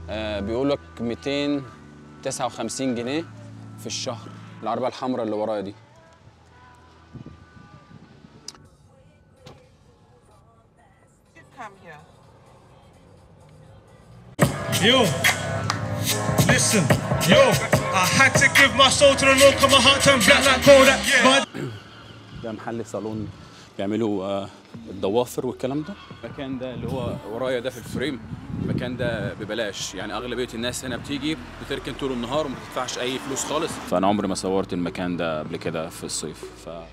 بيقول لك 259 جنيه في الشهر. العربيه الحمراء اللي ورايا دي. Yo, listen, yo, I had to give my soul to the Lord, cause my heart turned black like gold. ده محل صالون بيعملوا الضوافر والكلام ده. المكان ده اللي هو ورايا ده في الفريم، المكان ده ببلاش، يعني اغلبيه الناس هنا بتيجي بتركن طول النهار وما بتدفعش اي فلوس خالص. فانا عمري ما صورت المكان ده قبل كده في الصيف.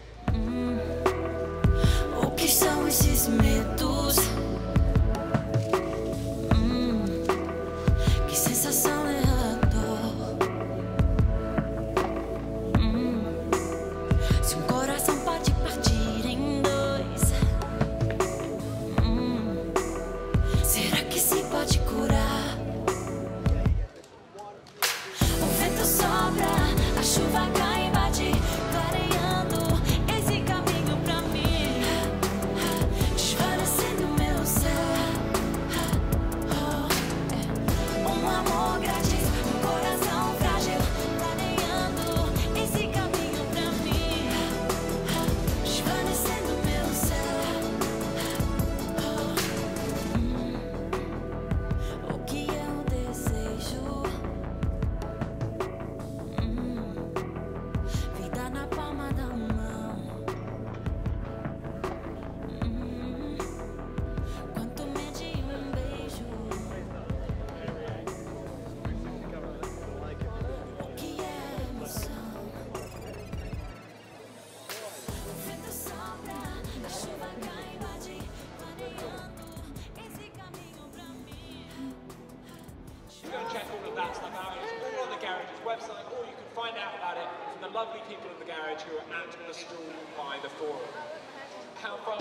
Check all of that stuff out. It's all on the garage's website, or you can find out about it from the lovely people in the garage who are at the stall by the forum. How fun!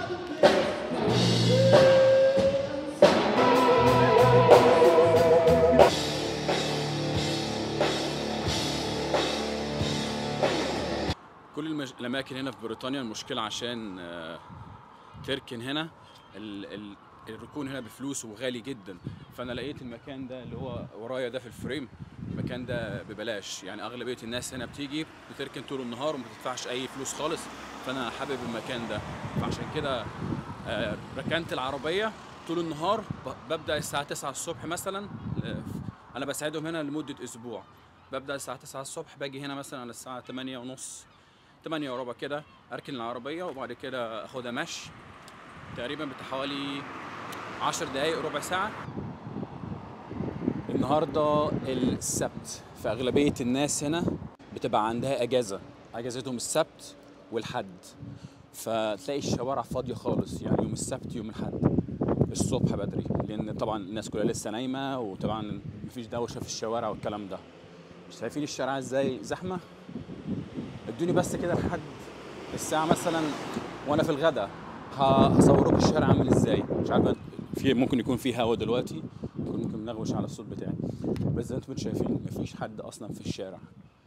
كل الاماكن هنا في بريطانيا المشكله عشان تركن هنا الركون هنا بفلوس وغالي جدا. فانا لقيت المكان ده اللي هو ورايا ده في الفريم، المكان ده ببلاش، يعني اغلبيه الناس هنا بتيجي بتركن طول النهار وما بتدفعش اي فلوس خالص. فانا حابب المكان ده، فعشان كده ركنت العربيه طول النهار. ببدا الساعه 9 الصبح مثلا، انا بساعدهم هنا لمده اسبوع. ببدا الساعه 9 الصبح، باجي هنا مثلا على الساعه 8 ونص 8 وربع كده، اركن العربيه وبعد كده اخدها مشي تقريبا بحوالي 10 دقايق ربع ساعه. النهارده السبت، فاغلبيه الناس هنا بتبقى عندها اجازتهم السبت والحد، فتلاقي الشوارع فاضيه خالص، يعني يوم السبت يوم الحد الصبح بدري، لان طبعا الناس كلها لسه نايمه، وطبعا مفيش دوشه في الشوارع والكلام ده. مش شايفين الشارع ازاي زحمه؟ ادوني بس كده لحد الساعه مثلا وانا في الغداء هصورك الشارع عامل ازاي. مش عارف، ممكن يكون في هوا دلوقتي، ممكن منغوش على الصوت بتاعي، بس زي ما انتم شايفين مفيش حد اصلا في الشارع.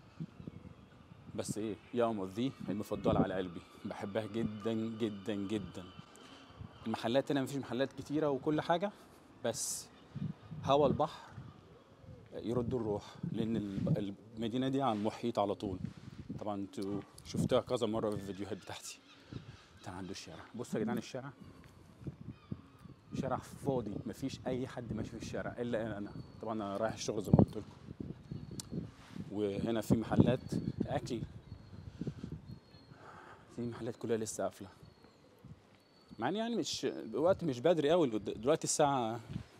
بس ايه، ياموث دي المفضله على قلبي، بحبها جدا جدا جدا. المحلات هنا مفيش محلات كتيره وكل حاجه، بس هوا البحر يرد الروح، لان المدينه دي على المحيط على طول. طبعا انتوا شفتوها كذا مره في الفيديوهات بتاعتي. تعالوا عند الشارع، بصوا يا جدعان الشارع، شارع فاضي، مفيش اي حد ماشي في الشارع الا انا. طبعا انا رايح الشغل زي ما قلت لكم. وهنا في محلات اكل، في محلات كلها لسه قافله، مع ان يعني مش الوقت مش بدري قوي، دلوقتي الساعه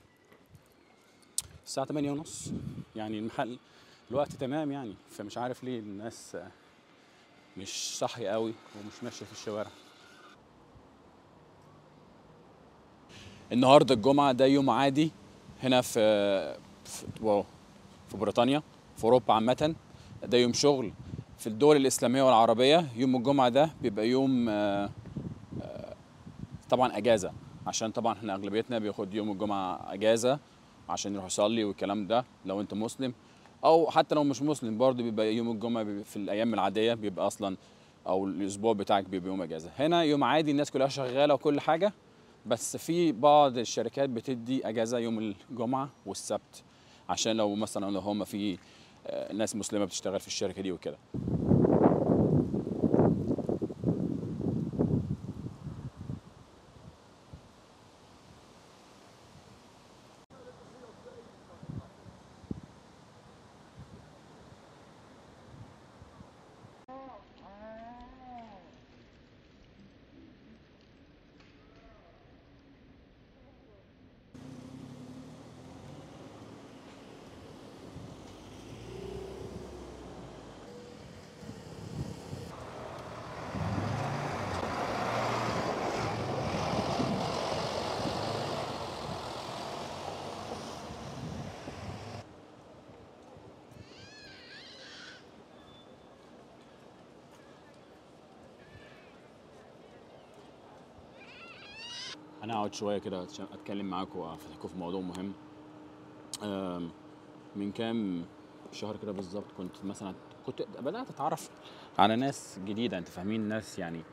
8 ونص، يعني المحل الوقت تمام يعني. فمش عارف ليه الناس مش صاحيه قوي ومش ماشيه في الشوارع. النهارده الجمعه، ده يوم عادي هنا في بريطانيا، في اوروبا عامه. ده يوم شغل في الدول الاسلاميه والعربيه. يوم الجمعه ده بيبقى يوم طبعا اجازه، عشان طبعا احنا اغلبيتنا بياخد يوم الجمعه اجازه عشان يروح يصلي والكلام ده، لو انت مسلم او حتى لو مش مسلم برضه بيبقى يوم الجمعه في الايام العاديه بيبقى اصلا، او الاسبوع بتاعك بيبقى يوم اجازه. هنا يوم عادي، الناس كلها شغاله وكل حاجه، بس في بعض الشركات بتدي اجازه يوم الجمعه والسبت. عشان لو مثلا لو هم في ناس مسلمه بتشتغل في الشركه دي وكده. انا هقعد شويه كده عشان اتكلم معاكم وافتحكم في موضوع مهم. من كام شهر كده بالظبط كنت بدات اتعرف على ناس جديده. انت فاهمين؟ ناس يعني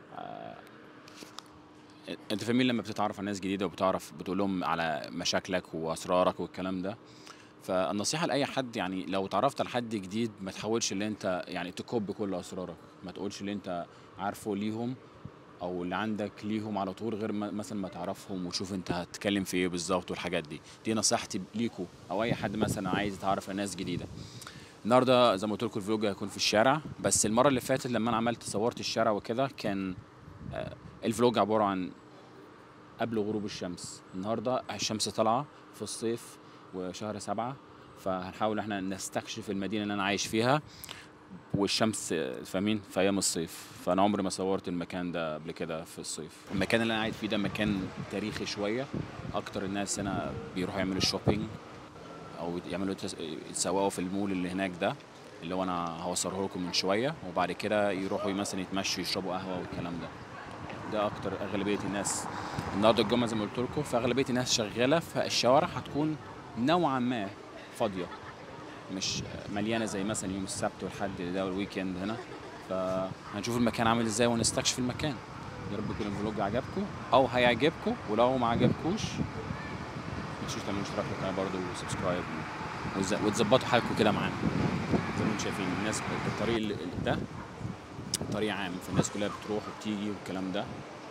انت فاهمين لما بتتعرف على ناس جديده وبتعرف بتقول لهم على مشاكلك واسرارك والكلام ده. فالنصيحه لاي حد يعني لو تعرفت على حد جديد ما تحاولش ان انت يعني تكب كل اسرارك، ما تقولش اللي انت عارفه ليهم او اللي عندك ليهم على طول غير مثلا ما تعرفهم وتشوف انت هتتكلم في ايه بالظبط والحاجات دي نصيحتي ليكوا او اي حد مثلا عايز يتعرف على ناس جديده. النهارده زي ما قلت لكم الفلوج هيكون في الشارع، بس المره اللي فاتت لما انا عملت صورت الشارع وكده كان الفلوج عباره عن قبل غروب الشمس. النهارده الشمس طالعه في الصيف وشهر 7، فهنحاول احنا نستكشف المدينه اللي انا عايش فيها والشمس فاهمين في ايام الصيف. فانا عمري ما صورت المكان ده قبل كده في الصيف. المكان اللي انا قاعد فيه ده مكان تاريخي شويه، اكتر الناس هنا بيروحوا يعملوا شوبينج او يعملوا يتسوقوا في المول اللي هناك ده اللي هو انا هوصله لكم من شويه، وبعد كده يروحوا مثلا يتمشوا يشربوا قهوه والكلام ده اكتر اغلبيه الناس. النهارده الجمعه زي ما قلت لكم، فاغلبيه الناس شغاله، فالشوارع هتكون نوعا ما فاضيه مش مليانه زي مثلا يوم السبت والحد ده والويكند هنا. فهنشوف المكان عامل ازاي ونستكشف المكان. يا رب يكون الفلوج عجبكم او هيعجبكم، ولو ما عجبكوش ما تنسوش تعملوا اشتراك في القناه برضه وسبسكرايب وتظبطوا حالكم كده معانا. زي ما انتم شايفين الناس الطريق ده طريق عام، فالناس كلها بتروح وبتيجي والكلام ده،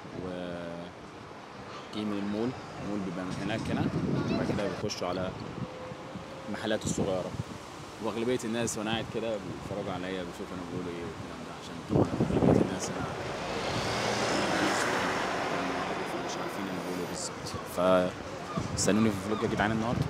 تيجي من المول بيبقى من هناك هنا، وبعد كده بيخشوا على المحلات الصغيره. واغلبيه الناس وانا قاعد كده بيتفرجوا عليا بيشوفوا انا بقول ايه والكلام ده، عشان طبعا اغلبيه الناس هنا مش عارفين انا بقول ايه بالظبط. فاستنوني في الفلوج يا جدعان النهارده.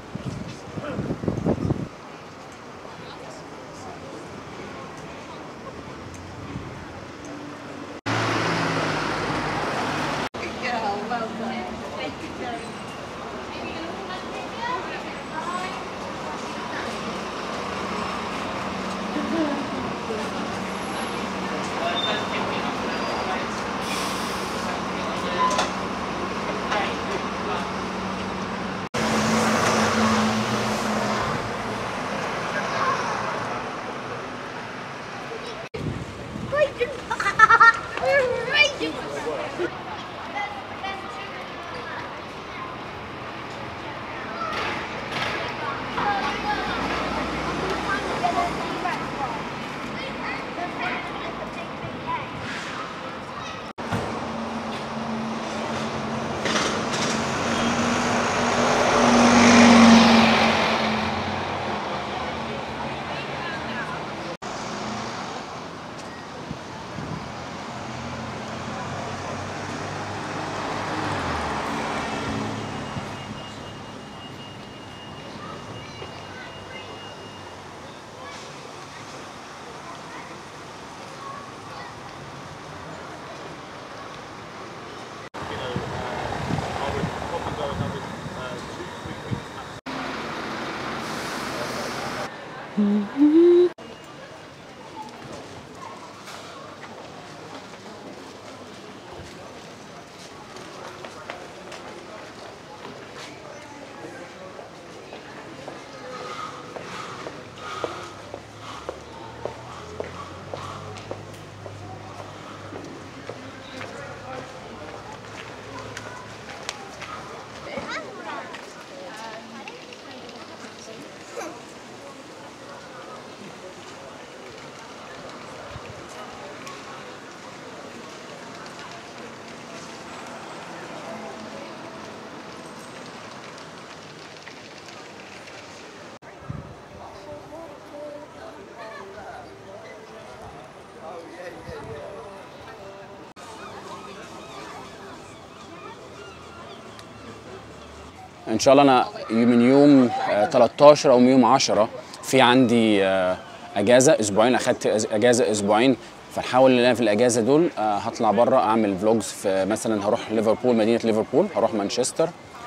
ان شاء الله انا من يوم 13 او من يوم 10 في عندي اجازه اسبوعين، اخدت اجازه اسبوعين، فنحاول ان انا في الاجازه دول هطلع بره اعمل فلوجز. في مثلا هروح ليفربول، مدينه ليفربول، هروح مانشستر،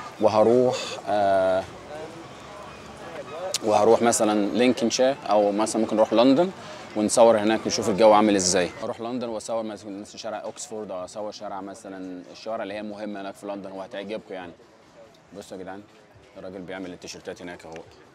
وهروح مثلا لينكنشاير، او مثلا ممكن نروح لندن ونصور هناك نشوف الجو عامل ازاي. اروح لندن واصور مثلا شارع اوكسفورد، او اصور شارع مثلا الشوارع اللي هي مهمه هناك في لندن وهتعجبكم يعني. بصوا يا جدعان الراجل بيعمل التيشيرتات هناك اهو.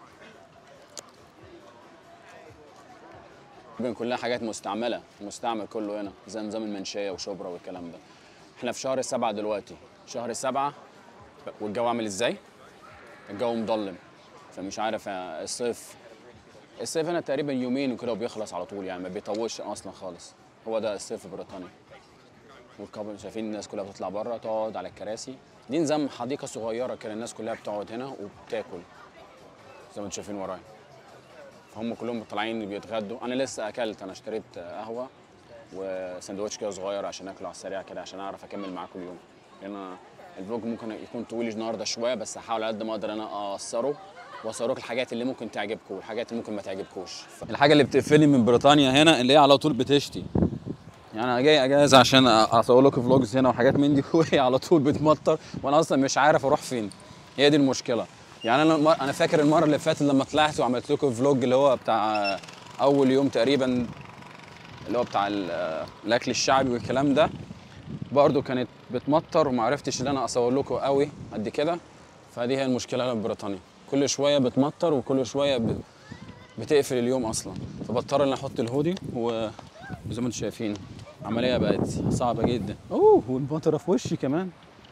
كلها حاجات مستعمله، مستعمل كله هنا زي نظام المنشيه وشبرا والكلام ده. احنا في شهر 7 دلوقتي، شهر 7 والجو عامل ازاي؟ الجو مظلم، فمش عارف. الصيف هنا تقريبا يومين وكده وبيخلص على طول يعني، ما بيطولش اصلا خالص. هو ده الصيف في بريطانيا. والكابل شايفين الناس كلها بتطلع بره تقعد على الكراسي. دي نظام حديقه صغيره كده، الناس كلها بتقعد هنا وبتاكل زي ما انتم شايفين ورايا. فهم كلهم طالعين بيتغدوا. انا لسه اكلت، انا اشتريت قهوه وساندوتش كده صغير عشان اكله على السريع كده عشان اعرف اكمل معاكم اليوم، لان الفلوج ممكن يكون طويل النهارده شويه، بس هحاول على قد ما اقدر انا اقصره واصورك الحاجات اللي ممكن تعجبكم والحاجات اللي ممكن ما تعجبكوش. الحاجه اللي بتقفلني من بريطانيا هنا اللي هي على طول بتشتي، يعني انا جاي اجازه عشان اصور لكم فلوجز هنا وحاجات من دي وهي على طول بتمطر وانا اصلا مش عارف اروح فين. هي دي المشكله. يعني انا فاكر المره اللي فاتت لما طلعت وعملت لكم فلوج اللي هو بتاع اول يوم تقريبا، اللي هو بتاع الاكل الشعبي والكلام ده، برضه كانت بتمطر وما عرفتش ان انا اصور لكم قوي قد كده. فدي هي المشكله في بريطانيا، كل شويه بتمطر وكل شويه بتقفل اليوم اصلا، فبضطر ان احط الهودي وزي ما انتم شايفين عمليه بقت صعبه جدا. والمطره في وشي كمان.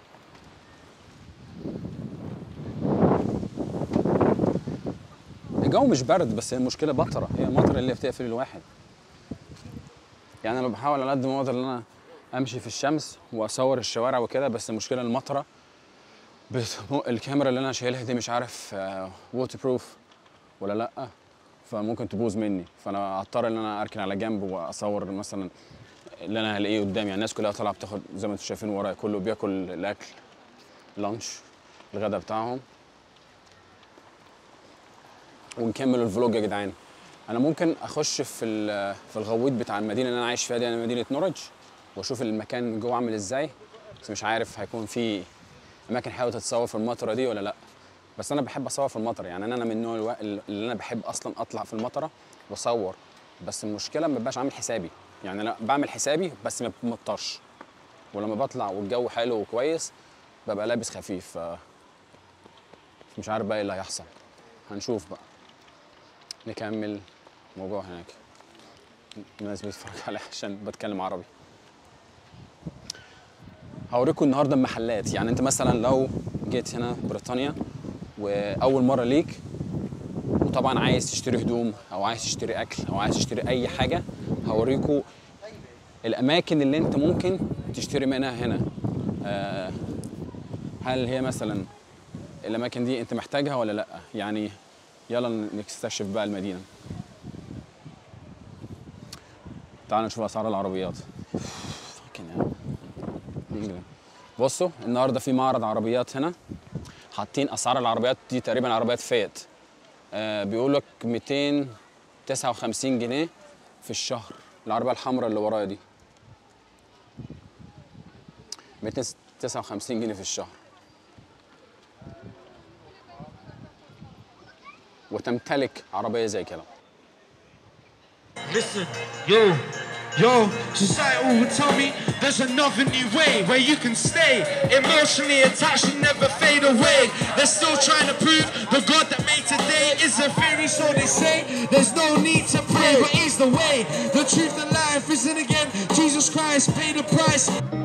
الجو مش برد، بس المشكله بطره، هي المطره اللي بتقفل الواحد. يعني انا بحاول على قد ما اقدر ان انا امشي في الشمس واصور الشوارع وكده، بس المشكله المطره الكاميرا اللي انا شايلها دي مش عارف ووتر بروف ولا لا، فممكن تبوظ مني. فانا هضطر ان انا اركن على جنب واصور مثلا اللي انا هلاقيه قدامي. يعني الناس كلها طالعه بتاخد زي ما انتم شايفين ورايا، كله بياكل الاكل لانش الغدا بتاعهم. ونكمل الفلوج يا جدعان. انا ممكن اخش في الغويط بتاع المدينه اللي انا عايش فيها دي، انا مدينه نورwich، واشوف المكان جوه عامل ازاي، بس مش عارف هيكون في اماكن حلوه تتصور في المطره دي ولا لا. بس انا بحب اصور في المطره، يعني انا من النوع اللي انا بحب اصلا اطلع في المطره واصور. بس المشكله ما ببقاش عامل حسابي، يعني انا بعمل حسابي بس ما بمطرش، ولما بطلع والجو حلو وكويس ببقى لابس خفيف. مش عارف بقى ايه اللي هيحصل، هنشوف بقى. نكمل موضوع هناك. الناس بتتفرج عليا عشان بتكلم عربي. هوريكم النهارده المحلات. يعني انت مثلا لو جيت هنا بريطانيا واول مره ليك، وطبعا عايز تشتري هدوم او عايز تشتري اكل او عايز تشتري اي حاجه، هوريكم الاماكن اللي انت ممكن تشتري منها هنا. هل هي مثلا الاماكن دي انت محتاجها ولا لا؟ يعني يلا نكتشف بقى المدينه. تعالوا نشوف اسعار العربيات. بصوا النهارده في معرض عربيات هنا، حاطين اسعار العربيات دي تقريبا عربيات فيات. بيقول لك 259 جنيه في الشهر. العربيه الحمراء اللي ورايا دي 259 جنيه في الشهر، وتمتلك عربيه زي كده. Listen, yo, society will tell me there's another new way where you can stay emotionally attached and never fade away. They're still trying to prove the God that made today is a fairy, so they say there's no need to pray, but he's the way, the truth, and life. Isn't again Jesus Christ paid the price.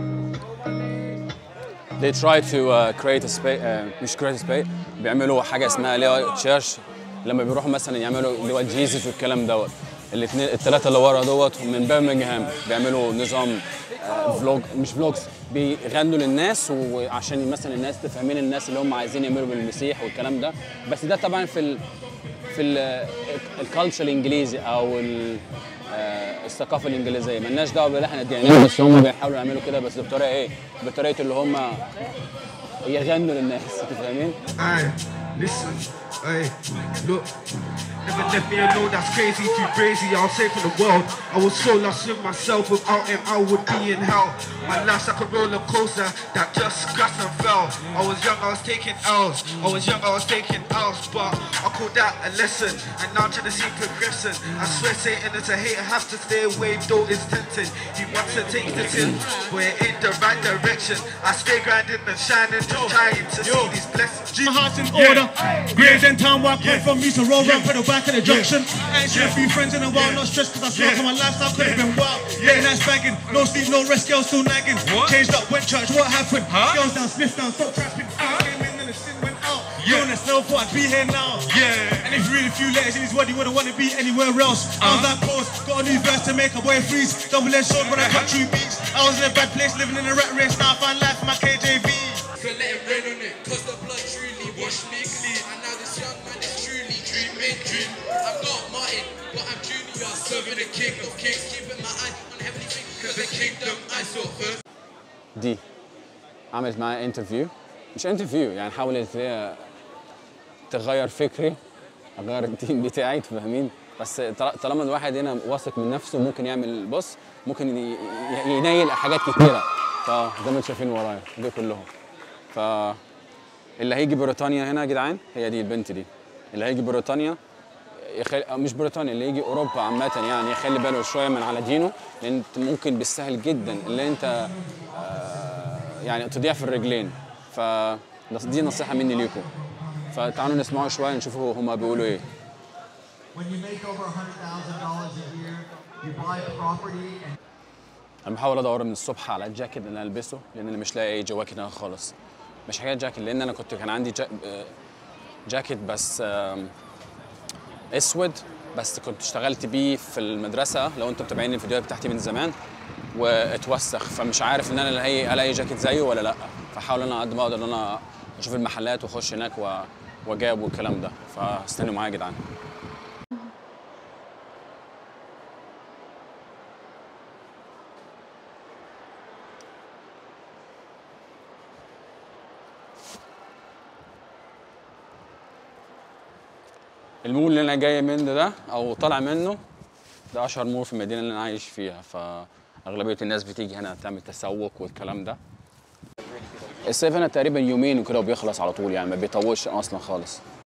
They try to create a space، مش create a space، بيعملوا حاجه اسمها اللي هو تشيرش. لما بيروحوا مثلا يعملوا اللي هو جيسس والكلام دوت. الاثنين الثلاثه اللي ورا دوت من برمنغهام، بيعملوا نظام فلوج، مش فلوجز، بيغنوا للناس وعشان مثلا الناس تفهمين الناس اللي هم عايزين يعملوا بالمسيح والكلام ده. بس ده طبعا في الكالتشر الانجليزي او الثقافه الانجليزيه، مالناش دعوه باللي احنا ديانات، بس هم بيحاولوا يعملوا كده بس بطريقه ايه؟ بطريقه اللي هم يغنوا للناس، فاهمين؟ Aye, listen, hey, look. Never left me alone, that's crazy, too crazy. I'll say for the world, I was so lost with myself. Without him, I would be in hell. My life's like a roller coaster that just scratched and fell. I was young, I was taking L's. I was young, I was taking L's, but I call that a lesson. And now I'm trying to see progression. I swear, Satan is a hater, have to stay away, though it's tempting. He wants to take the tin, but it ain't the right direction. I stay grinding and shining, just trying to see these blessings. My heart's in order. Greater than time, walk away from me, so roll round, pedal back in the junction. Ain't seen a few friends in a while, no stress, cause I feel like my lifestyle could have been wild. Late nights bagging, no sleep, no rest, girls still nagging. Changed up, went church, what happened? Girls down, sniff down, stop trapping. Came in and the sin went out. Jonas, no thought I'd be here now. And if you read a few letters in his word, he wouldn't want to be anywhere else. I was that close, got a new verse to make a boy freeze. Double-edged sword when I cut through beats. I was in a bad place, living in a rat race, now I find life in my KJV. So let it rain on it, cause the blood truly washed me clean. And now this young man is truly dreaming. I'm not Martin, but I'm Junior, serving the king of kings. Keeping my eye on heavenly things, cause the kingdom I sought first. دي عملت معايا انترفيو، مش انترفيو يعني، حاولت هي تغير فكري، اغير التيم بتاعي، فاهمين؟ بس طالما الواحد هنا واثق من نفسه ممكن يعمل، بص ممكن ينيل حاجات كتيره. فزي ما انتم شايفين ورايا دي كلهم. فاللي هيجي بريطانيا هنا يا جدعان هي دي البنت دي. اللي هيجي بريطانيا مش بريطانيا، اللي يجي اوروبا عامه يعني يخلي باله شويه من على دينه، لان انت ممكن بالسهل جدا اللي انت يعني تضيع في الرجلين. فدي نصيحه مني ليكم. فتعالوا نسمعوا شويه نشوفوا هما بيقولوا ايه. When you make over $100,000 a year, you buy property and انا بحاول ادور من الصبح على الجاكيت اللي انا البسه، لان انا مش لاقي اي جواكت هنا خالص. مش حكايه جاكيت، لان انا كان عندي جاكيت بس اسود، بس كنت اشتغلت بيه في المدرسه، لو انتم متابعين الفيديوهات بتاعتي من زمان، واتوسخ. فمش عارف ان انا الاقي جاكيت زيه ولا لا. فحاول انا قد ما اقدر ان انا اشوف المحلات واخش هناك واجاب والكلام ده. فاستنوا معايا يا جدعان. المول اللي انا جاي منه ده او طالع منه ده اشهر مول في المدينه اللي انا عايش فيها، فاغلبيه الناس بتيجي هنا تعمل تسوق والكلام ده. الصيف هنا تقريبا يومين وكده وبيخلص على طول، يعني ما بيطولش اصلا خالص.